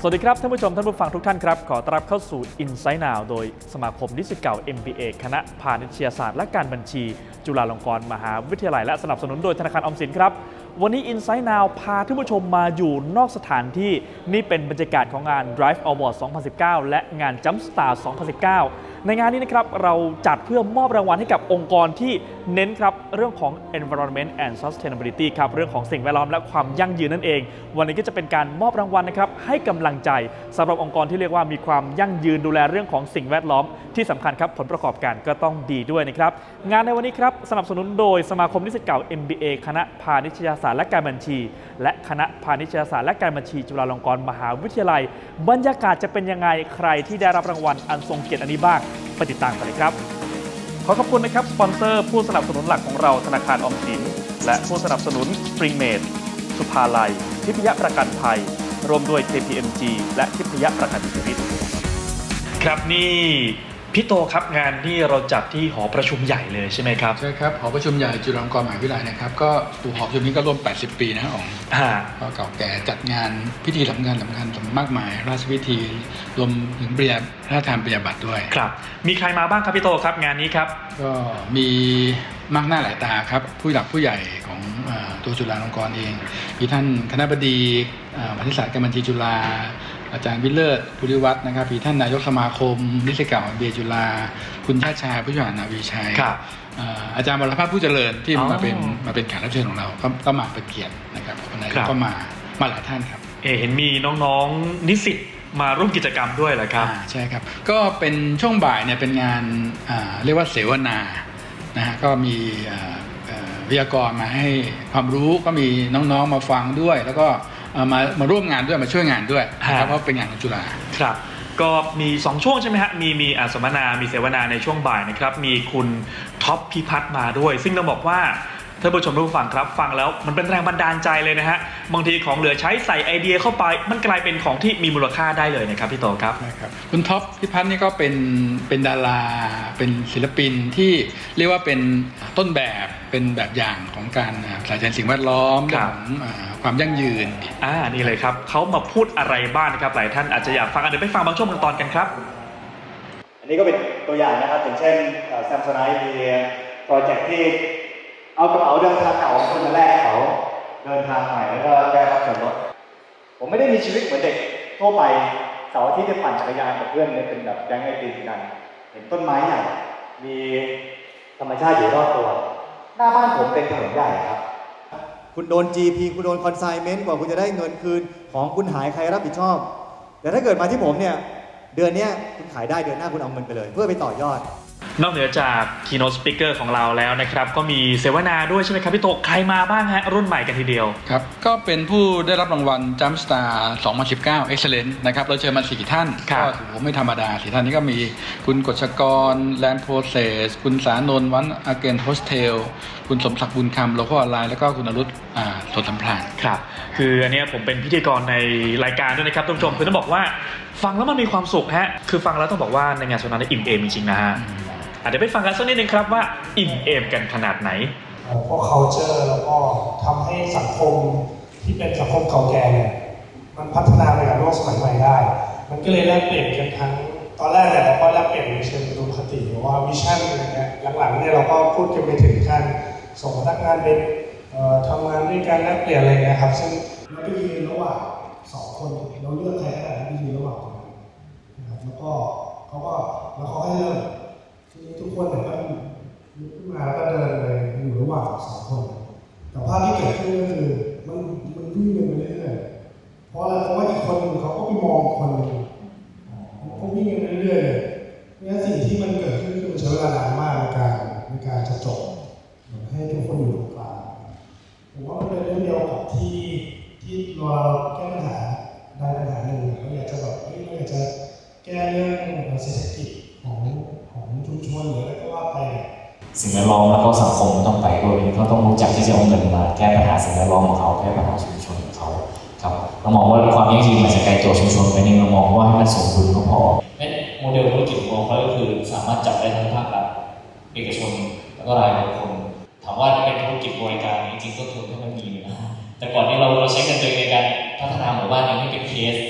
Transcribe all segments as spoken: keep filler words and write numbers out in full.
สวัสดีครับท่านผู้ชมท่านผู้ฟังทุกท่านครับขอต้อนรับเข้าสู่ Inside Now โดยสมาคมนิสิตเก่า เอ็ม บี เอ คณะพาณิชยศาสตร์และการบัญชีจุฬาลงกรณ์มหาวิทยาลัยและสนับสนุนโดยธนาคารออมสินครับวันนี้ Inside Now พาท่านผู้ชมมาอยู่นอกสถานที่นี่เป็นบรรยากาศของงาน Drive Award สองพันสิบเก้า และงาน Jump Star สองพันสิบเก้า ในงานนี้นะครับเราจัดเพื่อมอบรางวัลให้กับองค์กรที่เน้นครับเรื่องของ Environment and Sustainability ครับเรื่องของสิ่งแวดล้อมและความยั่งยืนนั่นเองวันนี้ก็จะเป็นการมอบรางวัลนะครับให้กำลังใจสำหรับองค์กรที่เรียกว่ามีความยั่งยืนดูแลเรื่องของสิ่งแวดล้อมที่สำคัญครับผลประกอบการก็ต้องดีด้วยนะครับงานในวันนี้ครับสนับสนุนโดยสมาคมนิสิตเก่า เอ็ม บี เอ คณะพาณิชยศาสตร์และการบัญชีและคณะพาณิชยศาสตร์และการบัญชีจุฬาลงกรณ์มหาวิทยาลัยบรรยากาศจะเป็นยังไงใครที่ได้รับรางวัลอันทรงเกียรติอันนี้บ้างไปติดตามกันเลยครับขอขอบคุณนะครับสปอนเซอร์ผู้สนับสนุนหลักของเราธนาคารออมสินและผู้สนับสนุน Springmate สุภาลัยทิพยประกันภัยรวมด้วย เค พี เอ็ม จี และทิพยประกันชีวิตครับนี่พี่โตครับงานที่เราจัดที่หอประชุมใหญ่เลยใช่ไหมครับใช่ครับหอประชุมใหญ่จุฬาลงกรณ์มหาวิทยาลัยนะครับก็หอประชุมนี้ก็ร่วมแปดสิบปีนะอ๋องก็เก่าแก่จัดงานพิธีสำคัญสำคัญมากมายราชพิธีรวมถึงปริญญาพระราชทานปริญญาบัตรด้วยครับมีใครมาบ้างครับพี่โตครับงานนี้ครับก็มีมากหน้าหลายตาครับผู้หลักผู้ใหญ่ของตัวจุฬาลงกรณ์เองมีท่านคณบดีคณะศาสตร์การบัญชีจุฬาอาจารย์วิเลิศภูริวัฒน์นะครับมีท่านนายกสมาคมนิสิตเก่า เอ็ม บี เอ จุฬาคุณชาติชายผู้ช่วยนาวีชัยอาจารย์วรภาพผู้เจริญที่มาเป็นมาเป็นแขกรับเชิญของเราก็มาเป็นเกียรตินะครับวันนี้ก็มามาหลายท่านครับเอเห็นมีน้องๆนิสิตมาร่วมกิจกรรมด้วยเหรอครับใช่ครับก็เป็นช่วงบ่ายเนี่ยเป็นงานเรียกว่าเสวนานะฮะก็มีวิทยากรมาให้ความรู้ก็มีน้องๆมาฟังด้วยแล้วก็มามาร่วมงานด้วยมาช่วยงานด้วยนะครับเพราะเป็นงานของจุฬาครับก็มีสองช่วงใช่ไหมฮะมีมีสัมมนามีเสวนาในช่วงบ่ายนะครับมีคุณท็อปพิพัฒน์มาด้วยซึ่งต้องบอกว่าท่านผู้ชมทุกฝั่งครับฟังแล้วมันเป็นแรงบันดาลใจเลยนะฮะบางทีของเหลือใช้ใส่ไอเดียเข้าไปมันกลายเป็นของที่มีมูลค่าได้เลยนะครับพี่โตครับนะครับคุณท็อปพิพัฒน์นี่ก็เป็นเป็นดาราเป็นศิลปินที่เรียกว่าเป็นต้นแบบเป็นแบบอย่างของการใส่ใจสิ่งแวดล้อมของความยั่งยืนอ่านี่เลยครับเขามาพูดอะไรบ้างนะครับหลายท่านอาจจะอยากฟังเดี๋ยวไปฟังบางช่วงบางตอนกันครับอันนี้ก็เป็นตัวอย่างนะครับอย่างเช่นแซมโซไนท์มีโปรเจกต์ที่เอากระเป๋าเดินทางเก่าของคนมาแลกเขาเดินทางใหม่แล้วก็ได้รับส่วนลดผมไม่ได้มีชีวิตเหมือนเด็กทั่วไปเสาร์อาทิตย์จะปั่นจักรยานกับเพื่อนเนี่ยเป็นแบบแก๊งไอติมกันเห็นต้นไม้ใหญ่มีธรรมชาติอยู่รอบตัวหน้าบ้านผมเป็นถนนใหญ่ครับคุณโดน จี พี คุณโดนคอนไซเมนต์กว่าคุณจะได้เงินคืนของคุณหายใครรับผิดชอบแต่ถ้าเกิดมาที่ผมเนี่ยเดือนนี้คุณขายได้เดือนหน้าคุณเอาเงินไปเลยเพื่อไปต่อยอดนอกเหนือจาก Keynote Speaker ของเราแล้วนะครับก็มีเสวนาด้วยใช่ไหมครับพี่โตใครมาบ้างฮะรุ่นใหม่กันทีเดียวครับก็เป็นผู้ได้รับรางวัล Jump Star สองพันสิบเก้า Excellence นะครับเราเชิญมาสี่ท่านก็ถือว่าไม่ธรรมดาสี่ท่านนี้ก็มีคุณกฤษกร Land Process คุณสานนท์วันอาเกนโฮสเทลคุณสมศักดิ์บุญคำโลโก้ออนไลน์แล้วก็คุณอรุษสนสัมพลานครับคืออันนี้ผมเป็นพิธีกรในรายการด้วยนะครับท่านผู้ชมคือต้องบอกว่าฟังแล้วมันมีความสุขฮะคือฟังแล้วต้องบอกว่าในงานโซนนั้นอิ่มเอมจริงๆนะฮะอาจจะไปฟังกันสักนิดนึงครับว่าอิ่มเอมกันขนาดไหนพวก culture แล้วก็ทำให้สังคมที่เป็นสังคมเก่าแก่เนี่ยมันพัฒนาไปกับโลกสมัยใหม่ได้มันก็เลยแลกเปลี่ยนกันทั้งตอนแรกเนี่ยเราก็แลกเปลี่ยนในเชิงอุดมคติหรือว่าวิชั่นอะไรเงี้ยหลังๆเนี่ยเราก็พูดกันไปถึงการส่งพนักงานเป็นทำงานด้วยกันแลกเปลี่ยนอะไรเงี้ยครับซึ่งเราไปยืนระหว่างสองคนเราเลือกใครก็ได้ที่ยืนระหว่างกันนะครับแล้วก็เขาก็แล้วเขาให้เลือกทุกคนเนี่ยก็ลุกขึ้นมาแล้วก็เดินเลยอยู่ระหว่างสองคนแต่ภาพที่เกิดขึ้นก็คือมันมันวิ่งกันไปเรื่อยๆเพราะอะไรเพราะว่าอีกคนนึงเขาก็ไปมองคนนึงเขาวิ่งกันเรื่อยๆเนี่ยสิ่งที่มันเกิดขึ้นคือมันใช้เวลานานมากในการในการจะจบให้ทุกคนอยู่ตรงกลางผมว่ามันเป็นเรื่องเดียวกับที่ที่เราแก้ปัญหาได้ปัญหาหนึ่งเราอยากจะแบบเราอยากจะแก้เรื่องเศรษฐกิจของของชุมชนหรืออะไรก็ว่าไปสิ่งแวดล้อมแล้วก็สังคมต้องไปด้วยเขาต้องรู้จักที่จะเอาเงินมาแก้ปัญหาสิ่งแวดล้อมของเขาแก้ปัญหาชุมชนของเขาครับเรามองว่าความยั่งยืนมันจะไกลตัวชุมชนไปนี่เรามองว่าให้มันสมดุลก็พอโมเดลธุรกิจของเขาก็คือสามารถจับได้ทั้งภาครัฐเอกชนแล้วก็รายบุคคลถามว่าเป็นธุรกิจบริการจริงๆต้นทุนที่มันมีนะแต่ก่อนนี้เราเราใช้เงินตัวเองในการพัฒนาหมู่บ้านนี้ให้เป็นเคสว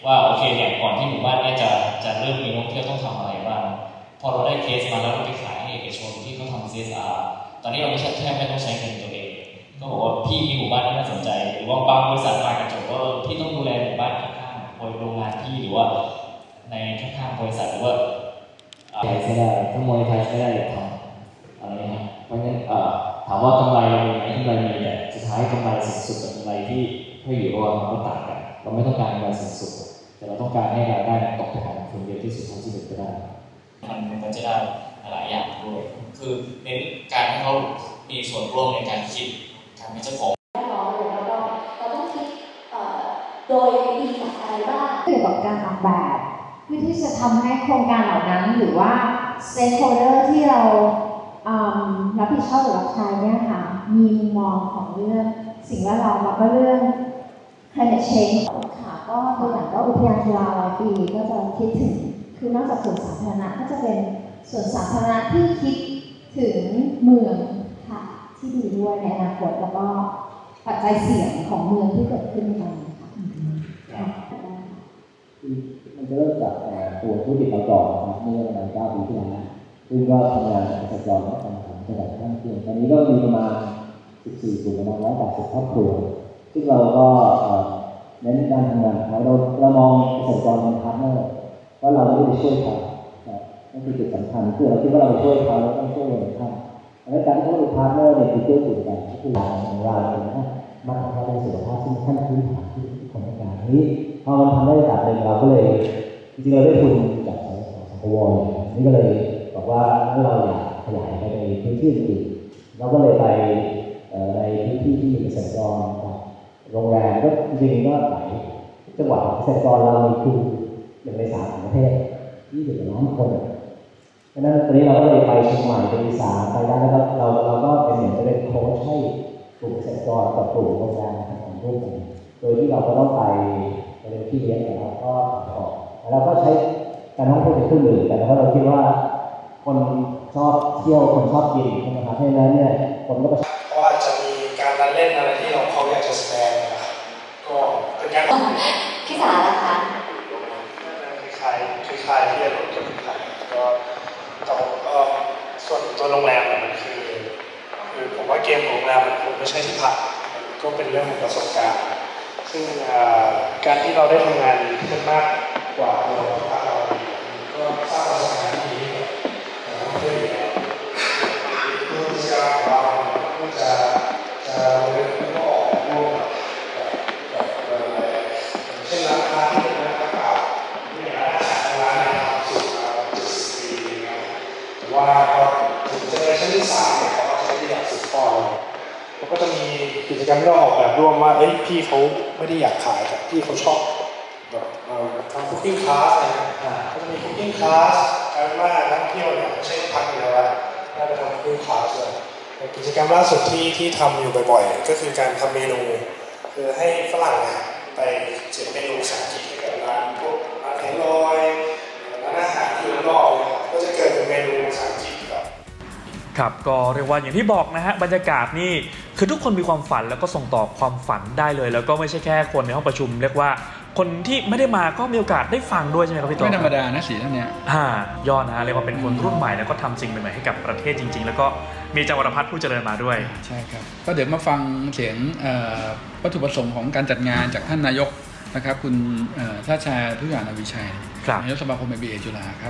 ว่าโอเคเนี่ยก่อนที่หมู่บ้านเนี่ยจะจะเริ่มมีนักท่องเที่ยวต้องทำอะไรบ้างพอเราได้เคสมาแล้วเราไปขายให้เอกชนที่เขาทำ ซี เอส อาร์ ตอนนี้เราไม่ใช่แค่ไม่ต้องใช้เงินตัวเองก็บอกว่าพี่มีหมู่บ้านที่น่าสนใจหรือว่าบางบริษัทมากระจกว่าพี่ต้องดูแลหมู่บ้านข้างๆโรงงานพี่หรือว่าในข้างๆบริษัทหรือว่าใช้ไม่ได้ถ้ามวยไทยไม่ได้ทำอะไรนะเพราะงั้นถามว่ากำไรเรามีไหมกำไรมีแต่สุดท้ายกำไรสูงสุดกับกำไรที่ไม่อยู่รอดมันก็ต่างกันเราไม่ต้องการกำไรสูงสุดแต่เราต้องการให้รายได้ตกไปหาคนเดียวที่สุดเท่าที่เป็นไปได้มันมันจะได้หลายอย่างด้วยคือเน้นการให้เขามีส่วนร่วมในการคิดการเป็นเจ้าของเราเราเราต้องคิดโดยมีจากอะไรบ้างเกี่ยวกับการออกแบบเพื่อที่จะทำให้โครงการเหล่านั้นหรือว่า stakeholder ที่เรารับผิดชอบหรือรับใช้เนี่ยค่ะมีมุมมองของเรื่องสิ่งแวดล้อมแล้วก็เรื่อง climate change ค่ะก็ตัวอย่างก็อุทยานจุฬาร้อยปีก็จะคิดถึงคือนอกจากสวนสาธารณะก็จะเป็นสวนสาธารณะที่คิดถึงเมืองค่ะที่ดีด้วยในอนาคตแล้วก็ปัจจัยเสี่ยงของเมืองที่เกิดขึ้นในวันนี้ค่ะมันจะเริ่มจากตัวธุรกิจเราก่อนนะครับเมื่อประมาณเก้าปีที่แล้วซึ่งก็ทำงานกับเกษตรกรและทำของจังหวัดท่องเที่ยวตอนนี้ก็มีประมาณสิบสี่กลุ่มประมาณหนึ่งร้อยแปดสิบครอบครัวซึ่งเราก็เน้นการทำงานเราเรามองเกษตรกรเป็นพาร์ทเนอร์ว่าเราไม่ได้ช่วยเขานั่นคือจุดสำคัญคือเราคิดว่าเราช่วยเขาแล้วต้องช่วยเหลือเขาและการที่เขาเป็นพาร์ทเนอร์เนี่ยคือช่วยเหลือกันคือเราของเราเองนะมาทำให้สุขภาพซึ่งขั้นพื้นฐานที่ทุกคนต้องการนี้พอมันทำได้ระดับหนึ่งเราก็เลยจริงๆเราได้ทุนจากสปวนี่ก็เลยบอกว่าถ้าเราอยากขยายไปในพื้นที่อื่นเราก็เลยไปในพื้นที่ที่มีเกษตรกรโรงแรมก็จริงๆก็หลายจังหวัดเกษตรกรเรามีคือหนึ่งในสามของประเทศยี่สิบล้านคนเพราะฉะนั้นตอนนี้เราก็เลยไปเชียงใหม่ไปอีสานไปได้แล้วก็เราเราก็เป็นเหมือนเป็นโค้ชให้กลุ่มเกษตรกรกับกลุ่มโรงแรมทำร่วมกันโดยที่เราก็ต้องไปเรียนที่เลี้ยงแล้วก็ออกเราก็ใช้การท่องเที่ยวเป็นเครื่องมือแต่เพราะเราคิดว่าคนชอบเที่ยวคนชอบกินนะครับเพราะฉะนั้นเนี่ยคนก็เพราะอาจจะมีการเล่นอะไรที่เราเขาอยากจะแสดงนะครับก็เป็นการพี่สาล่ะคะคล้ายๆคล้ายๆที่เราจะเป็นขายก็แต่ส่วนตัวโรงแรมเนี่ยมันคือคือผมว่าเกมของโรงแรมมันคงไม่ใช่ที่พักก็เป็นเรื่องของประสบการณ์ซึ่งการที่เราได้ทำงานกันมากกว่าเราพักเราก็สร้างประสบการณ์ที่ดีกับเพื่อนๆผู้ที่จะของเราก็จะจะเรียนรู้ออกร่วมกับอะไรเช่นร้านค้าที่เป็นร้านค้าเก่าที่เป็นร้านอาหารร้านอาหารสูตรมาจุดสี่นะแต่ว่าพอถึงเจเนอเรชั่นที่สามเนี่ยเขาก็จะได้อยากสืบทอดเราก็จะมีกิจกรรมที่เราออกแบบร่วมว่าเอ้ยพี่เขาไม่ได้อยากขายแต่พี่เขาชอบแบบทำคุกกิ้งคลาสอะไรนะก็จะมีคุกกิ้งคลาสการว่านักเที่ยวเนี่ยไม่ใช่พักเดียวละน่าจะทำคุกกิ้งคลาสเลยกิจกรรมล่าสุดที่ที่ทำอยู่บ่อยๆก็คือการทำเมนูคือให้ฝรั่งเนี่ยไปเขียนเมนูภาษาอังกฤษให้กับร้านพวกร้านเทลอยร้านอาหารที่รอบๆก็จะเกิดเป็นเมนูภาษาอังกฤษแบบครับก็เรียกว่าอย่างที่บอกนะฮะบรรยากาศนี่คือทุกคนมีความฝันแล้วก็ส่งต่อความฝันได้เลยแล้วก็ไม่ใช่แค่คนในห้องประชุมเรียกว่าคนที่ไม่ได้มาก็มีโอกาสได้ฟังด้วยใช่ไหมครับพี่โตไม่ธรรมดานะสีท่านเนี้ยอ่ายอดนะฮะเรียกว่าเป็นคนรุ่นใหม่แล้วก็ทำสิ่งใหม่ๆให้กับประเทศจริงๆแล้วก็มีจักรพรรดิผู้เจริญมาด้วยใช่ครับก็เดี๋ยวมาฟังเสียงวัตถุประสงค์ของการจัดงานจากท่านนายกนะครับคุณชาติชายทุกอย่างนวิชัยนายกสมาคม เอ็ม บี เอ จุฬาครับ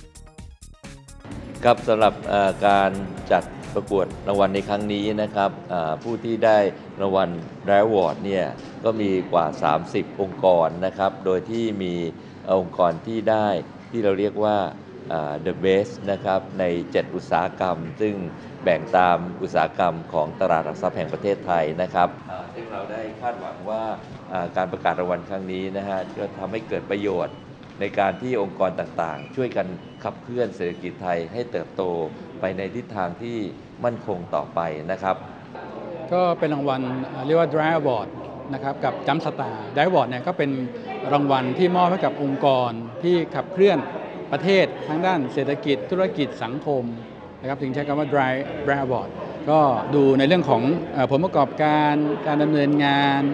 ครับสำหรับการจัดประกวดรางวัลในครั้งนี้นะครับผู้ที่ได้รางวัล Dry Award เนี่ยก็มีกว่าสามสิบองค์กรนะครับโดยที่มีองค์กรที่ได้ที่เราเรียกว่า The Best นะครับในเจ็ดอุตสาหกรรมซึ่งแบ่งตามอุตสาหกรรมของตลาดหลักทรัพย์แห่งประเทศไทยนะครับซึ่งเราได้คาดหวังว่าการประกาศรางวัลครั้งนี้นะฮะจะทำให้เกิดประโยชน์ในการที่องค์กรต่างๆช่วยกันขับเคลื่อนเศรษฐกิจไทยให้เติบโตไปในทิศทางที่มั่นคงต่อไปนะครับก็เป็นรางวัลเรียกว่า Dry Award นะครับกับจัมป์สตาร์ Dry Award เนี่ยก็เป็นรางวัลที่มอบให้กับองค์กรที่ขับเคลื่อนประเทศทั้งด้านเศรษฐกิจธุรกิจสังคมนะครับถึงใช้คำว่า Dry Dry Award ก็ดูในเรื่องของผลประกอบการการดำเนินงาน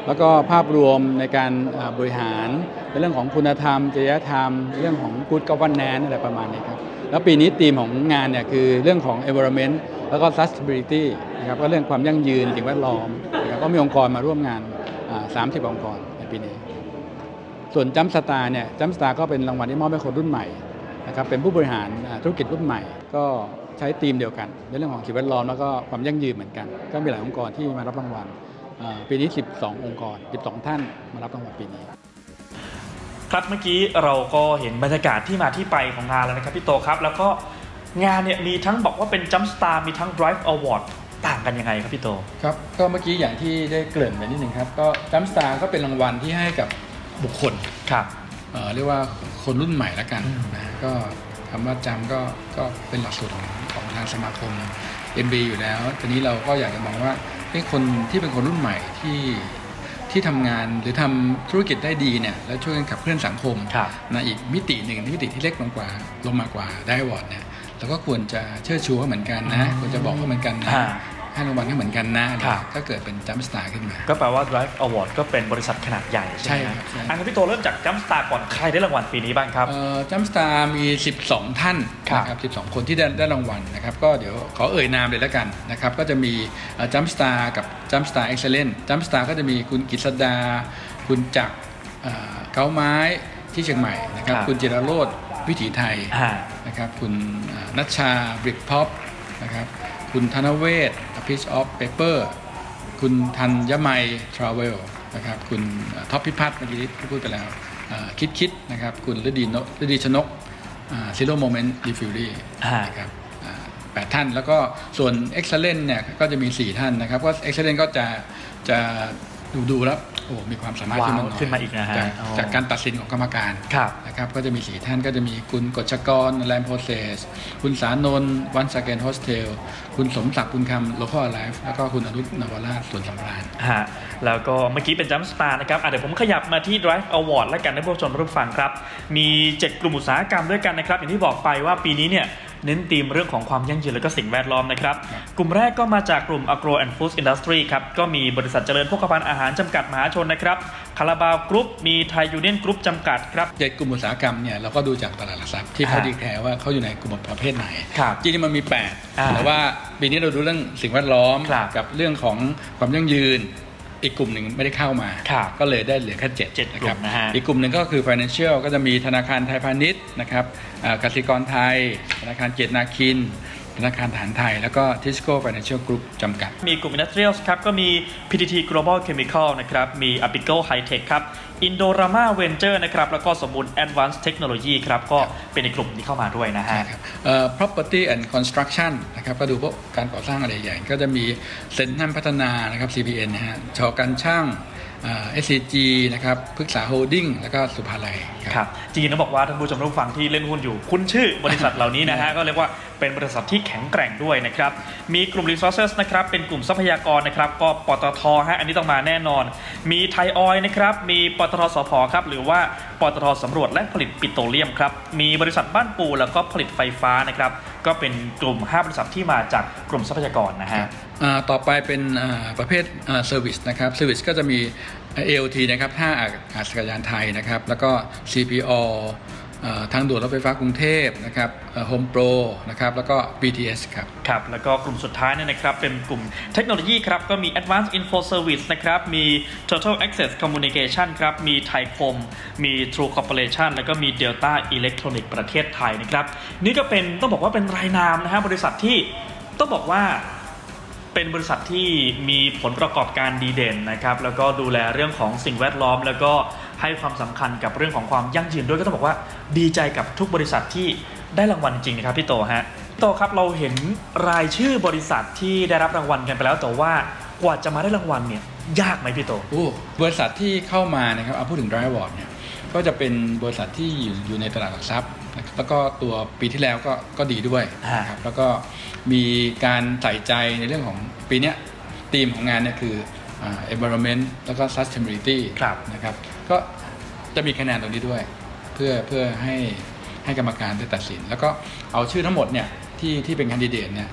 แล้วก็ภาพรวมในการบริหารในเรื่องของคุณธรรมจริยธรรมเรื่องของ Good Governance อะไรประมาณนี้ครับแล้วปีนี้ธีมของงานเนี่ยคือเรื่องของ environment แล้วก็ sustainability นะครับก็เรื่องความยั่งยืนสิ่งแวดล้อมนะครับก็มีองค์กรมาร่วมงานสามสิบองค์กรในปีนี้ส่วนจัมป์สตาร์เนี่ยจัมป์สตาร์ก็เป็นรางวัลที่มอบให้คนรุ่นใหม่นะครับเป็นผู้บริหารธุรกิจรุ่นใหม่ก็ใช้ธีมเดียวกันในเรื่องของสิ่งแวดล้อมแล้วก็ความยั่งยืนเหมือนกันก็มีหลายองค์กรที่มารับรางวัลปีนี้สิบสององค์กรสิบสองท่านมารับรางวัลปีนี้ครับเมื่อกี้เราก็เห็นบรรยากาศที่มาที่ไปของงานแล้วนะครับพี่โตครับแล้วก็งานเนี่ยมีทั้งบอกว่าเป็น Jump Star มีทั้ง Drive Award ต่างกันยังไงครับพี่โตครับก็เมื่อกี้อย่างที่ได้เกริ่นไปนิดนึงครับก็ Jump Star ก็เป็นรางวัลที่ให้กับบุคคลครับเอ่อเรียกว่าคนรุ่นใหม่ละกันนะก็คำว่าจำก็ก็เป็นหลักสูตรของของทางสมาคม เอ็ม บี อยู่แล้วทีนี้เราก็อยากจะมองว่าคนที่เป็นคนรุ่นใหม่ที่ที่ทำงานหรือทำธุรกิจได้ดีเนี่ยแล้วช่วยกันขับเคลื่อนสังคมนะอีกมิติหนึ่งมิติที่เล็กลงกว่าลงมากว่าได้วอร์ดเนี่ยเราก็ควรจะเชิดชูเขาเหมือนกันนะควรจะบอกเขาเหมือนกันนะให้รางวัลก็เหมือนกันนะถ้าเกิดเป็นจัมป์สตาร์ขึ้นมาก็แปลว่า Drive Award ก็เป็นบริษัทขนาดใหญ่ใช่ไหมครับอันนี้พี่โตเริ่มจากจัมป์สตาร์ก่อนใครได้รางวัลปีนี้บ้างครับจัมป์สตาร์มีสิบสองท่านนะครับสิบสองคนที่ได้ได้รางวัลนะครับก็เดี๋ยวขอเอ่ยนามเลยแล้วกันนะครับก็จะมีจัมป์สตาร์กับจัมป์สตาร์เอ็กซ์เซลเลนต์จัมป์สตาร์ก็จะมีคุณกฤษดาคุณจักรเก้าไม้ที่เชียงใหม่นะครับคุณจิรโรจน์วิถีไทยนะครับคุณนัชชาบริกพ็อปนะครับคุณธนเวศ A Piece of Paper คุณธัญมัย Travel นะครับคุณท็อปพิพัฒน์เมื่อกี้ที่พูดไปแล้วคิดคิดนะครับคุณฤดีฤดีชนก Zero Moment Refury นะครับแปดท่านแล้วก็ส่วน Excellent เนี่ยก็จะมีสี่ท่านนะครับก็ Excellent ก็จะจะดูดูแล้วโอ้มีความสามารถขึ้นมาขึ้นมาอีกนะฮะจากจากการตัดสินของกรรมการนะครับก็จะมีสี่ท่านก็จะมีคุณกฤษกรแลมโพเซสคุณสานนท์วันสแกนโฮสเทลคุณสมศักดิ์บุญคำโลคอลไลฟ์แล้วก็คุณอนุนวราชสวนสำราญฮะแล้วก็เมื่อกี้เป็นจัมป์สตาร์นะครับเดี๋ยวผมขยับมาที่ Drive Award และกันให้ผู้ชมรับฟังครับมีเจ็ดกลุ่มอุตสาหกรรมด้วยกันนะครับอย่างที่บอกไปว่าปีนี้เนี่ยเน้นธีมเรื่องของความยั่งยืนและก็สิ่งแวดล้อมนะครับกลุ่มแรกก็มาจากกลุ่ม Agro and Food Industry ครับก็มีบริษัทเจริญโภคภัณฑ์อาหารจำกัดมหาชนนะครับคาราบาวกรุ๊ปมีไทยยูเนียนกรุ๊ปจำกัดครับเจ็ดกลุ่มอุตสาหกรรมเนี่ยเราก็ดูจากตลาดหลักทรัพย์ที่เขาดีแคร์ว่าเขาอยู่ในกลุ่มประเภทไหนจริงๆมันมีแปดแต่ว่าปีนี้เราดูเรื่องสิ่งแวดล้อมกับเรื่องของความยั่งยืนอีกกลุ่มหนึ่งไม่ได้เข้ามาก็เลยได้เหลือแค่เจ็ดนะครับอีกกลุ่มหนึ่งก็คือ Financial ก็จะมีธนาคารไทยพาณิชย์นะครับกสิกรไทยธนาคารเกียรตินาคินธนาคารทหารไทยแล้วก็ Tisco Financial Group จำกัดมีกลุ่ม Industrials ครับก็มี พี ที ที Global Chemical นะครับมี Apico High Tech ครับ Indorama Venture นะครับแล้วก็สมบูรณ์ Advanced Technology ครับก็เป็นในกลุ่มที่เข้ามาด้วยนะฮะ Property and Construction นะครับก็ดูพวกการก่อสร้างอะไรใหญ่ก็จะมีเซ็นทรัลพัฒนานะครับ ซี พี เอ็น นะฮะชอการช่างเอส ซี จี นะครับพฤกษาโฮลดิ้งแล้วก็สุภาลัยครับจริงๆต้องบอกว่าท่านผู้ชมทุกฝั่งที่เล่นหุ้นอยู่คุ้นชื่อบริษัทเหล่านี้นะฮะ ก็เรียกว่าเป็นบริษัทที่แข็งแกร่งด้วยนะครับมีกลุ่ม Resources นะครับเป็นกลุ่มทรัพยากรนะครับก็ปตท.ฮะอันนี้ต้องมาแน่นอนมีไทยออยล์นะครับมีปตท.สผ.ครับหรือว่าปตท.สำรวจและผลิตปิโตรเลียมครับมีบริษัทบ้านปูแล้วก็ผลิตไฟฟ้านะครับก็เป็นกลุ่มห้าบริษัทที่มาจากกลุ่มทรัพยากรนะฮะต่อไปเป็นประเภท Service นะครับ Service ก็จะมี เอ แอล ที นะครับท่าอากาศยานไทยนะครับแล้วก็ ซี พี โอ ทางด่วนรถไฟฟ้ากรุงเทพนะครับ Home Pro นะครับแล้วก็ บี ที เอส ครับครับแล้วก็กลุ่มสุดท้ายเนี่ยนะครับเป็นกลุ่มเทคโนโลยีครับก็มี Advanced Info Service นะครับมี Total Access Communication ครับมีไทยคมมี True Corporation แล้วก็มี Delta Electronics ประเทศไทยนะครับนี่ก็เป็นต้องบอกว่าเป็นรายนามนะฮะบริษัทที่ต้องบอกว่าเป็นบริษัทที่มีผลประกอบการดีเด่นนะครับแล้วก็ดูแลเรื่องของสิ่งแวดล้อมแล้วก็ให้ความสำคัญกับเรื่องของความยั่งยืนด้วยก็ต้องบอกว่าดีใจกับทุกบริษัทที่ได้รางวัลจริงนะครับพี่โตฮะโตครับเราเห็นรายชื่อบริษัทที่ได้รับรางวัลกันไปแล้วแต่ว่ากว่าจะมาได้รางวัลเนี่ยยากไหมพี่โตโอ้บริษัทที่เข้ามานะครับเอาพูดถึง Drive Award เนี่ยก็จะเป็นบริษัทที่อยู่ในตลาดหลักทรัพย์แล้วก็ตัวปีที่แล้วก็ก็ดีด้วยนะครับแล้วก็มีการใส่ใจในเรื่องของปีนี้ธีมของงานเนี่ยคือ environment แล้วก็ sustainability นะครับก็จะมีคะแนนตรงนี้ด้วยเพื่อเพื่อให้ให้กรรมการได้ตัดสินแล้วก็เอาชื่อทั้งหมดเนี่ยที่ที่เป็นแคนดิเดตเนี่ย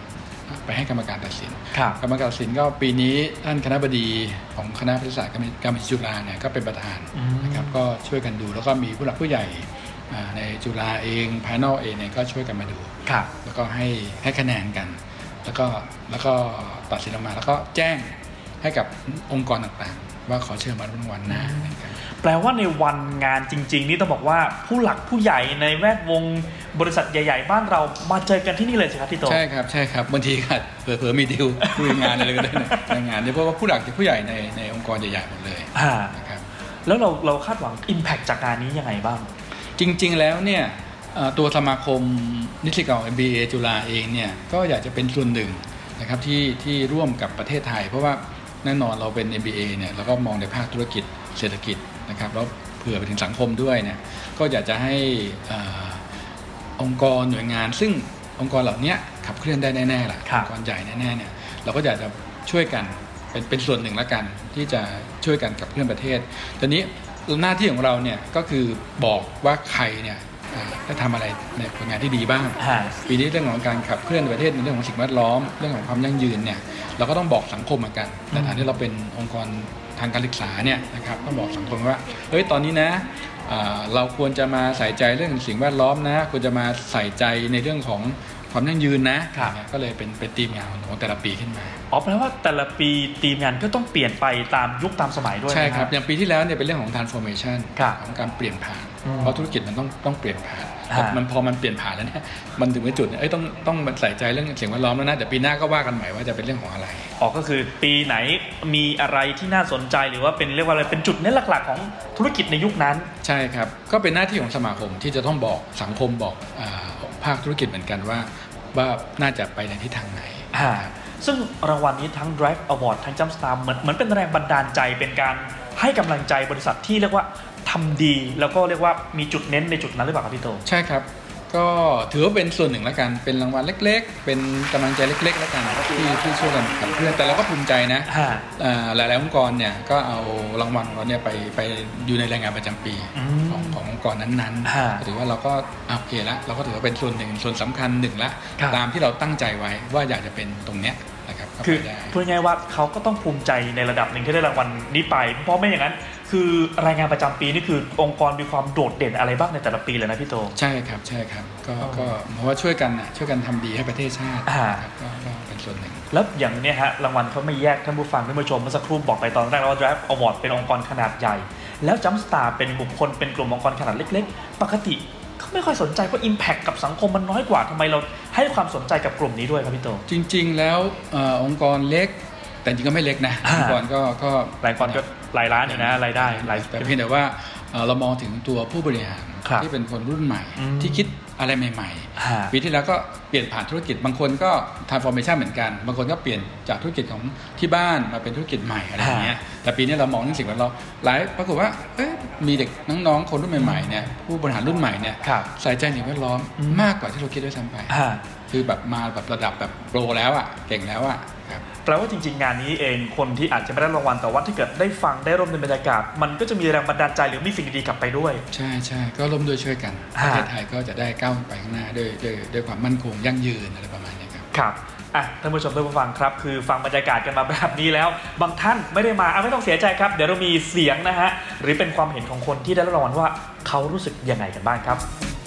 ไปให้กรรมการตัดสินกรรมการตัดสินก็ปีนี้ท่านคณบดีของคณะแพทยศาสตร์การบัญชีจุฬาเนี่ยก็เป็นประธานนะครับก็ช่วยกันดูแล้วก็มีผู้หลักผู้ใหญ่ในจุฬาเองภายนอกเองเนี่ยก็ช่วยกันมาดูแล้วก็ให้ให้คะแนนกันแล้วก็แล้วก็ตัดสินออกมาแล้วก็แจ้งให้กับองค์กรต่างๆว่าขอเชิญมาร่วมวันนะแปลว่าในวันงานจริงๆนี่ต้องบอกว่าผู้หลักผู้ใหญ่ในแวดวงบริษัทใหญ่ๆบ้านเรามาเจอกันที่นี่เลยใช่ไหมพี่โตใช่ครับใช่ครับบางทีก็เผลอๆมีดีลคุยงานอะไรก็ได้ในงานเพราะว่าผู้หลักผู้ใหญ่ในในองค์กรใหญ่ๆหมดเลยนะครับแล้วเราเราคาดหวัง impact จากงานนี้ยังไงบ้างจริงๆแล้วเนี่ยตัวสมาคมนิสิตเก่า เอ็ม บี เอ จุฬาเองเนี่ยก็อยากจะเป็นส่วนหนึ่งนะครับที่ที่ร่วมกับประเทศไทยเพราะว่าแน่นอนเราเป็น เอ็ม บี เอ เนี่ยเราก็มองในภาคธุรกิจเศรษฐกิจนะครับแล้วเผื่อไปถึงสังคมด้วยเนี่ยก็อยากจะให้องค์กรหน่วยงานซึ่งองค์กรเหล่านี้ขับเคลื่อนได้แน่ๆแหละองค์กรใหญ่แน่ๆเนี่ยเราก็อยากจะช่วยกันเป็นเป็นส่วนหนึ่งละกันที่จะช่วยกันกับเพื่อนประเทศตอนนี้หน้าที่ของเราเนี่ยก็คือบอกว่าใครเนี่ยได้ทำอะไรในผลงานที่ดีบ้างปีนี้เรื่องของการขับเคลื่อนประเทศในเรื่องของสิ่งแวดล้อมเรื่องของความยั่งยืนเนี่ยเราก็ต้องบอกสังคมเหมือนกันในฐานะที่เราเป็นองค์กรทางการศึกษาเนี่ยนะครับต้องบอกสังคมว่าเฮ้ยตอนนี้นะเราควรจะมาใส่ใจเรื่องสิ่งแวดล้อมนะควรจะมาใส่ใจในเรื่องของความยั่งยืนนะก็เลยเป็นเป็นธีมงานของแต่ละปีขึ้นมาอ๋อแปลว่าแต่ละปีธีมงานก็ต้องเปลี่ยนไปตามยุคตามสมัยด้วยใช่ครับอย่างปีที่แล้วเนี่ยเป็นเรื่องของ transformation ของการเปลี่ยนผ่านเพราะธุรกิจมันต้องต้องเปลี่ยนผ่านมันพอมันเปลี่ยนผ่านแล้วเนี่ยมันถึงจุดเนี่ยเอ้ยต้องต้องใส่ใจเรื่องสิ่งแวดล้อมแล้วนะแต่ปีหน้าก็ว่ากันใหม่ว่าจะเป็นเรื่องของอะไรอ๋อก็คือปีไหนมีอะไรที่น่าสนใจหรือว่าเป็นเรียกว่าอะไรเป็นจุดเน้นหลักๆของธุรกิจในยุคนั้นใช่ครับก็เป็นหน้าที่ของสมาคมที่จะต้องบอกสังคมบอกภาคธุรกิจเหมือนกันว่าว่าน่าจะไปในทิศทางไหนซึ่งรางวัลนี้ทั้ง Drive Award ทั้ง Jumpstart เหมือนเหมือนเป็นแรงบันดาลใจเป็นการให้กำลังใจบริษัทที่เรียกว่าทำดีแล้วก็เรียกว่ามีจุดเน้นในจุดนั้นหรือเปล่าครับพี่โตใช่ครับก็ถือว่าเป็นส่วนหนึ่งแล้วกันเป็นรางวัลเล็กๆเป็นกำลังใจเล็กๆแล้วกันที่ที่ช่วยกันขับเคลื่อนแต่เราก็ภูมิใจนะหลายๆองค์กรเนี่ยก็เอารางวัลเราเนี่ยไปไปอยู่ในรายงานประจำปีของขององค์กรนั้นๆถือว่าเราก็โอเคแล้วเราก็ถือว่าเป็นส่วนหนึ่งส่วนสำคัญหนึ่งละตามที่เราตั้งใจไว้ว่าอยากจะเป็นตรงเนี้ยนะครับคือพูดง่ายๆว่าเขาก็ต้องภูมิใจในระดับหนึ่งที่ได้รางวัลนี้ไปเพราะไม่อย่างนั้นคือรายงานประจำปีนี่คือองค์กรมีความโดดเด่นอะไรบ้างในแต่ละปีเลยนะพี่โตใช่ครับใช่ครับก็ก็เพราะว่าช่วยกันนะช่วยกันทำดีให้ประเทศชาติก็ก็เป็นส่วนหนึ่งแล้วอย่างนี้ฮะรางวัลเขาไม่แยกท่านผู้ฟังท่านผู้ชมเมื่อสักครู่บอกไปตอนแรกว่า Drive Award เป็นองค์กรขนาดใหญ่แล้ว Jumpstart เป็นบุคคลเป็นกลุ่มองค์กรขนาดเล็กๆปกติเขาไม่ค่อยสนใจเพราะ Impact กับสังคมมันน้อยกว่าทำไมเราให้ความสนใจกับกลุ่มนี้ด้วยครับพี่โตจริงๆแล้วองค์กรเล็กแต่จริงก็ไม่เล็กนะองค์กรก็ก็หลายคนก็หลายล้านอยู่นะรายได้หลายแต่เพียงแต่ว่าเรามองถึงตัวผู้บริหารที่เป็นคนรุ่นใหม่ที่คิดอะไรใหม่ๆปีที่แล้วก็เปลี่ยนผ่านธุรกิจบางคนก็ transformation เหมือนกันบางคนก็เปลี่ยนจากธุรกิจของที่บ้านมาเป็นธุรกิจใหม่อะไรอย่างเงี้ยแต่ปีนี้เรามองในสิ่งแวดล้อมหลายปรากฏว่ามีเด็กน้องๆคนรุ่นใหม่ๆเนี่ยผู้บริหารรุ่นใหม่เนี่ยใส่ใจสิ่งแวดล้อมมากกว่าที่เราคิดด้วยซ้ำไปคือแบบมาแบบระดับแบบโปรแล้วอ่ะเก่งแล้วอ่ะแปลว่าจริงๆงานนี้เองคนที่อาจจะไม่ได้รางวัลแต่ว่าถ้าเกิดได้ฟังได้ร่วมในบรรยากาศมันก็จะมีแรงบันดาลใจหรือมีสิ่งดีๆกลับไปด้วยใช่ใช่ก็ร่วมด้วยช่วยกันประเทศไทยก็จะได้ก้าวไปข้างหน้าด้วยด้วยด้วยความมั่นคงยั่งยืนอะไรประมาณนี้ครับครับอ่ะท่านผู้ชมท่านผู้ฟังครับคือฟังบรรยากาศกันมาแบบนี้แล้วบางท่านไม่ได้มาอ่ะไม่ต้องเสียใจครับเดี๋ยวเรามีเสียงนะฮะหรือเป็นความเห็นของคนที่ได้รางวัลว่าเขารู้สึกยังไงกันบ้างครับ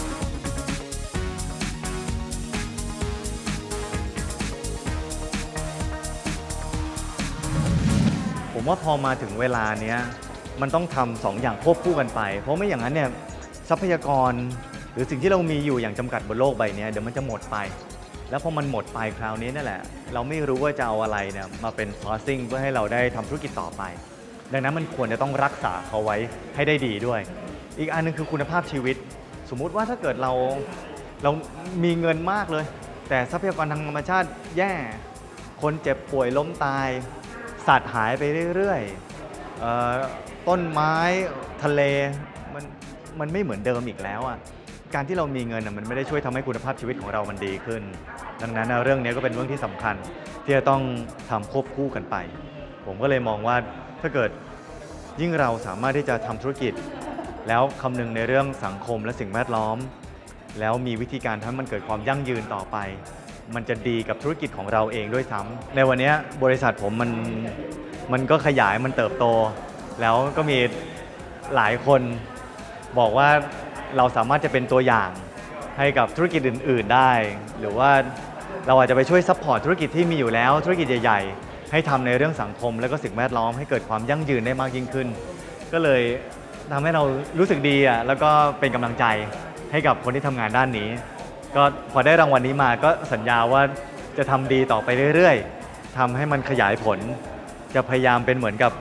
ผมว่าพอมาถึงเวลาเนี้ยมันต้องทำสองอย่างควบคู่กันไปเพราะไม่อย่างนั้นเนี่ยทรัพยากรหรือสิ่งที่เรามีอยู่อย่างจำกัดบนโลกใบนี้เดี๋ยวมันจะหมดไปแล้วพอมันหมดไปคราวนี้นั่นแหละเราไม่รู้ว่าจะเอาอะไรเนี่ยมาเป็น sourcing เพื่อให้เราได้ทำธุรกิจต่อไปดังนั้นมันควรจะต้องรักษาเขาไว้ให้ได้ดีด้วยอีกอันนึงคือคุณภาพชีวิตสมมุติว่าถ้าเกิดเราเรามีเงินมากเลยแต่ทรัพยากรทางธรรมชาติแย่คนเจ็บป่วยล้มตายสัตว์หายไปเรื่อยๆต้นไม้ทะเลมันมันไม่เหมือนเดิมอีกแล้วอ่ะการที่เรามีเงินมันไม่ได้ช่วยทำให้คุณภาพชีวิตของเรามันดีขึ้นดังนั้นเรื่องนี้ก็เป็นเรื่องที่สำคัญที่จะต้องทำควบคู่กันไปผมก็เลยมองว่าถ้าเกิดยิ่งเราสามารถที่จะทำธุรกิจแล้วคำนึงในเรื่องสังคมและสิ่งแวดล้อมแล้วมีวิธีการทำให้มันเกิดความยั่งยืนต่อไปมันจะดีกับธุรกิจของเราเองด้วยซ้ำในวันนี้บริษัทผมมันมันก็ขยายมันเติบโตแล้วก็มีหลายคนบอกว่าเราสามารถจะเป็นตัวอย่างให้กับธุรกิจอื่นๆได้หรือว่าเราอาจจะไปช่วยซัพพอร์ตธุรกิจที่มีอยู่แล้วธุรกิจใหญ่ๆให้ทำในเรื่องสังคมและก็สิ่งแวดล้อมให้เกิดความยั่งยืนได้มากยิ่งขึ้นก็เลยทำให้เรารู้สึกดีอ่ะแล้วก็เป็นกำลังใจให้กับคนที่ทำงานด้านนี้ก็พอได้รางวัลนี้มาก็สัญญาว่าจะทำดีต่อไปเรื่อยๆทำให้มันขยายผลจะพยายามเป็นเหมือนกับ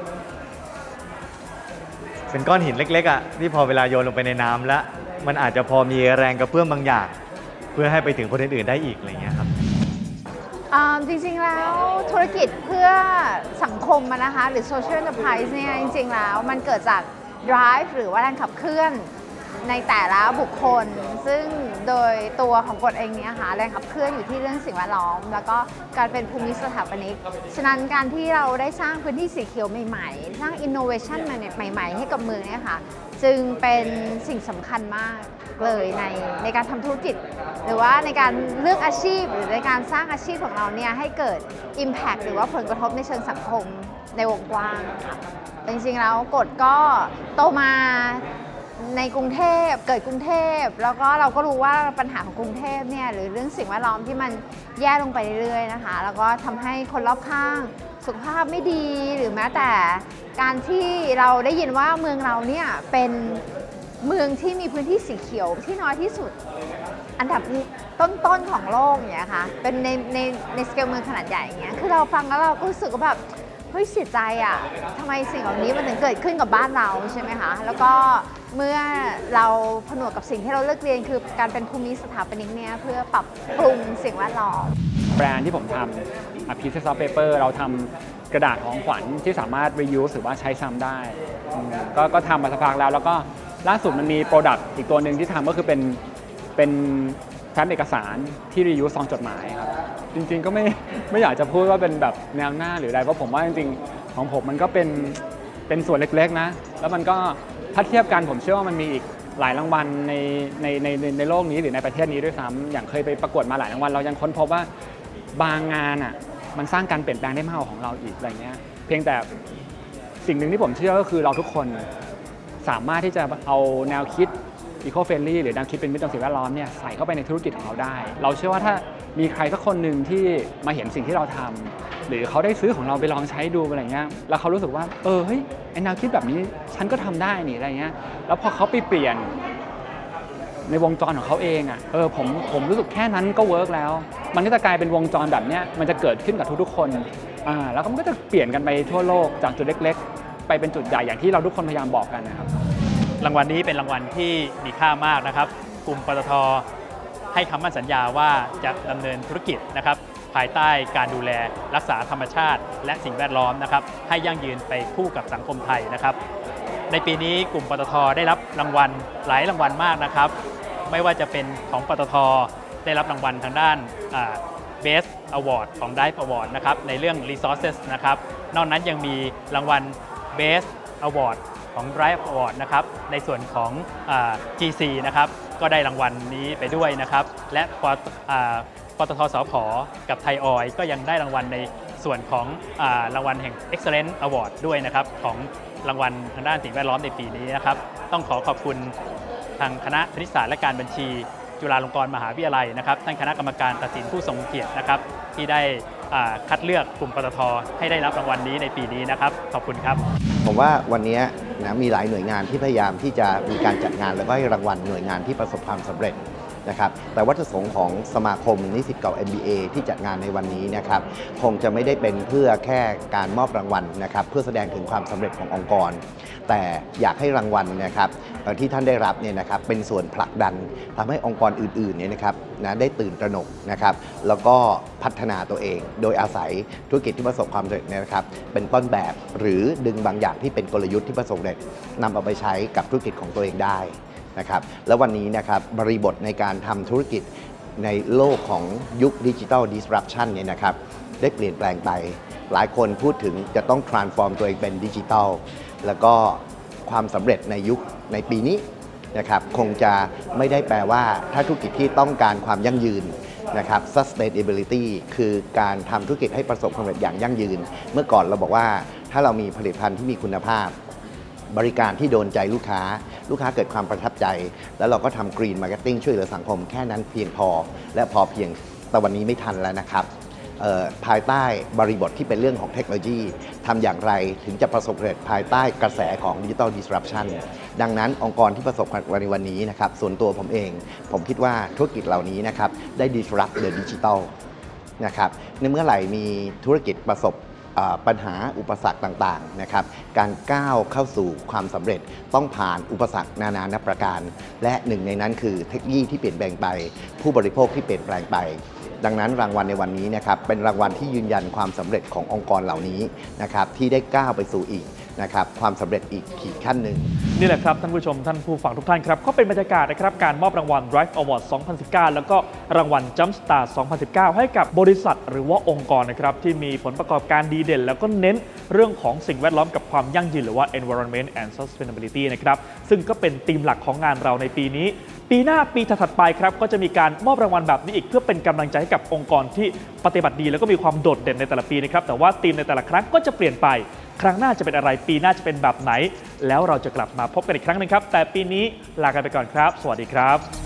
เป็นก้อนหินเล็กๆอ่ะที่พอเวลาโยนลงไปในน้ำแล้วมันอาจจะพอมีแรงกระเพื่อมบางอย่างเพื่อให้ไปถึงคนอื่นๆได้อีกอะไรเงี้ยครับจริงๆแล้วธุรกิจเพื่อสังคมนะคะหรือ social enterprise เนี่ยจริงๆแล้วมันเกิดจาก drive หรือว่าแรงขับเคลื่อนในแต่ละบุคคลซึ่งโดยตัวของกฎเองเนี่ยค่ะแรงขับเคลื่อนอยู่ที่เรื่องสิ่งแวดล้อมแล้วก็การเป็นภูมิสถาปนิกฉะนั้นการที่เราได้สร้างพื้นที่สีเขียวใหม่ๆสร้าง innovation ใหม่ๆให้กับเมืองเนี่ยค่ะจึงเป็นสิ่งสำคัญมากเลยในในการทำธุรกิจหรือว่าในการเลือกอาชีพหรือในการสร้างอาชีพของเราเนี่ยให้เกิด impact หรือว่าผลกระทบในเชิงสังคมในวงกว้างค่ะจริงๆแล้วกฎก็โตมาในกรุงเทพเกิดกรุงเทพแล้วก็เราก็รู้ว่าปัญหาของกรุงเทพเนี่ยหรือเรื่องสิ่งแวดล้อมที่มันแย่ลงไปเรื่อยๆนะคะแล้วก็ทำให้คนรอบข้างสุขภาพไม่ดีหรือแม้แต่การที่เราได้ยินว่าเมืองเราเนี่ยเป็นเมืองที่มีพื้นที่สีเขียวที่น้อยที่สุดอันดับต้นๆของโลกเนี่ยค่ะเป็นในในในสเกลเมืองขนาดใหญ่อย่างเงี้ยคือเราฟังแล้วเราก็รู้สึกว่าแบบเฮ้ยเสียใจอ่ะทำไมสิ่งเหล่านี้มันถึงเกิดขึ้นกับบ้านเราใช่ไหมคะแล้วก็เมื่อเราผนวกกับสิ่งที่เราเลือกเรียนคือการเป็นภูมิสถาปนิกเนี่ยเพื่อปรับปรุงสิ่งแวดล้อมแบรนด์ที่ผมทำ Pieces of Paper เราทำกระดาษของขวัญที่สามารถ reuse หรือว่าใช้ซ้ำได้ก็ก็ทำมาสักพักแล้วแล้วก็ล่าสุดมันมีโปรดักต์อีกตัวหนึ่งที่ทำก็คือเป็นเป็นแฟ้มเอกสารที่ reuse ซองจดหมายครับจริงๆก็ไม่ไม่อยากจะพูดว่าเป็นแบบแนวหน้าหรืออะไรเพราะผมว่าจริงๆของผมมันก็เป็นเป็นส่วนเล็กๆนะแล้วมันก็ถ้าเทียบกันผมเชื่อว่ามันมีอีกหลายรางวัลในในในในโลกนี้หรือในประเทศนี้ด้วยซ้ำอย่างเคยไปประกวดมาหลายรางวัลเรายังค้นพบว่าบางงานอ่ะมันสร้างการเปลี่ยนแปลงได้มากกว่าของเราอีกอะไรเงี้ยเพียงแต่สิ่งหนึ่งที่ผมเชื่อก็คือเราทุกคนสามารถที่จะเอาแนวคิด eco-friendly หรือแนวคิดเป็นมิตรต่อสิ่งแวดล้อมเนี่ยใส่เข้าไปในธุรกิจของเราได้เราเชื่อว่าถ้ามีใครสักคนหนึ่งที่มาเห็นสิ่งที่เราทำหรือเขาได้ซื้อของเราไปลองใช้ดูอะไรเงี้ยแล้วเขารู้สึกว่าเออเฮ้ยไอ้แนวคิดแบบนี้ฉันก็ทำได้นี่อะไรเงี้ยแล้วพอเขาไปเปลี่ยนในวงจรของเขาเองอ่ะเออผมผมรู้สึกแค่นั้นก็เวิร์กแล้วมันก็จะกลายเป็นวงจรแบบเนี้ยมันจะเกิดขึ้นกับทุกๆคนอ่าแล้วมันก็จะเปลี่ยนกันไปทั่วโลกจากจุดเล็กๆไปเป็นจุดใหญ่อย่างที่เราทุกคนพยายามบอกกันนะครับรางวัลนี้เป็นรางวัลที่มีค่ามากนะครับกลุ่มปตท.ให้คำมั่นสัญญาว่าจะดำเนินธุรกิจนะครับภายใต้การดูแลรักษาธรรมชาติและสิ่งแวดล้อมนะครับให้ยั่งยืนไปคู่กับสังคมไทยนะครับในปีนี้กลุ่มปตท.ได้รับรางวัลหลายรางวัลมากนะครับไม่ว่าจะเป็นของปตท.ได้รับรางวัลทางด้าน Best Award ของ Dive Award นะครับในเรื่อง Resources นะครับนอกนั้นยังมีรางวัล Best Award ของ Drive Award นะครับในส่วนของ จี ซี นะครับก็ได้รางวัลนี้ไปด้วยนะครับและปตท.สผ.กับไทยออยล์ก็ยังได้รางวัลในส่วนของรางวัลแห่ง Excellent Award ด้วยนะครับของรางวัลทางด้านสิ่งแวดล้อมในปีนี้นะครับต้องขอขอบคุณทางคณะคณิตศาสตร์และการบัญชีจุฬาลงกรณ์มหาวิทยาลัยนะครับท่านคณะกรรมการตัดสินผู้ทรงเกียรตินะครับที่ได้คัดเลือกกลุ่มปตท.ให้ได้รับรางวัลนี้ในปีนี้นะครับขอบคุณครับผมว่าวันนี้นะมีหลายหน่วยงานที่พยายามที่จะมีการจัดงานแล้วก็ให้รางวัลหน่วยงานที่ประสบความสำเร็จนะครับแต่วัตถุประสงค์ของสมาคมนิสิตเก่า เอ็ม บี เอ ที่จัดงานในวันนี้นะครับคงจะไม่ได้เป็นเพื่อแค่การมอบรางวัลนะครับเพื่อแสดงถึงความสำเร็จขององค์กรแต่อยากให้รางวัลนะครับที่ท่านได้รับเนี่ยนะครับเป็นส่วนผลักดันทำให้องค์กรอื่นๆเนี่ยนะครับนะได้ตื่นตระหนกนะครับแล้วก็พัฒนาตัวเองโดยอาศัยธุรกิจที่ประสบความสำเร็จเนี่ยนะครับเป็นต้นแบบหรือดึงบางอย่างที่เป็นกลยุทธ์ที่ประสบความสำเร็จนำเอาไปใช้กับธุรกิจของตัวเองได้นะครับแล้ววันนี้นะครับบริบทในการทำธุรกิจในโลกของยุคดิจิทัล disruption เนี่ยนะครับได้เปลี่ยนแปลงไปหลายคนพูดถึงจะต้อง transform ตัวเองเป็นดิจิทัลแล้วก็ความสำเร็จในยุคในปีนี้นะครับคงจะไม่ได้แปลว่าถ้าธุรกิจที่ต้องการความยั่งยืนนะครับ sustainability คือการทำธุรกิจให้ประสบความสำเร็จอย่างยั่งยืนเมื่อก่อนเราบอกว่าถ้าเรามีผลิตภัณฑ์ที่มีคุณภาพบริการที่โดนใจลูกค้าลูกค้าเกิดความประทับใจแล้วเราก็ทำ Green Marketing ช่วยเหลือสังคมแค่นั้นเพียงพอและพอเพียงแต่วันนี้ไม่ทันแล้วนะครับภายใต้บริบทที่เป็นเรื่องของเทคโนโลยีทำอย่างไรถึงจะประสบความสำเร็จภายใต้กระแสของ Digital Disruption ดังนั้นองค์กรที่ประสบความสำเร็จในวันนี้นะครับส่วนตัวผมเองผมคิดว่าธุรกิจเหล่านี้นะครับได้ disrupt the digital นะครับในเมื่อไหร่มีธุรกิจประสบปัญหาอุปสรรคต่างๆนะครับการก้าวเข้าสู่ความสำเร็จต้องผ่านอุปสรรคนานานับประการและหนึ่งในนั้นคือเทคโนโลยีที่เปลี่ยนแปลงไปผู้บริโภคที่เปลี่ยนแปลงไปดังนั้นรางวัลในวันนี้นะครับเป็นรางวัลที่ยืนยันความสำเร็จขององค์กรเหล่านี้นะครับที่ได้ก้าวไปสู่อีกนะครับความสำเร็จอีกขีดขั้นหนึ่งนี่แหละครับท่านผู้ชมท่านผู้ฟังทุกท่านครับก็เป็นบรรยากาศนะครับการมอบรางวัล Drive Award สองพันสิบเก้า แล้วก็รางวัล Jumpstart สองพันสิบเก้า ให้กับบริษัทหรือว่าองค์กรนะครับที่มีผลประกอบการดีเด่นแล้วก็เน้นเรื่องของสิ่งแวดล้อมกับความยั่งยืนหรือว่า Environment and Sustainability นะครับซึ่งก็เป็นธีมหลักของงานเราในปีนี้ปีหน้าปีถัดไปครับก็จะมีการมอบรางวัลแบบนี้อีกเพื่อเป็นกำลังใจให้กับองค์กรที่ปฏิบัติดีแล้วก็มีความโดดเด่นในแต่ละปีนะครับแต่ว่าธีมในแต่ละครั้งก็จะเปลี่ยนไปครั้งหน้าจะเป็นอะไรปีหน้าจะเป็นแบบไหนแล้วเราจะกลับมาพบกันอีกครั้งนึงครับแต่ปีนี้ลากันไปก่อนครับสวัสดีครับ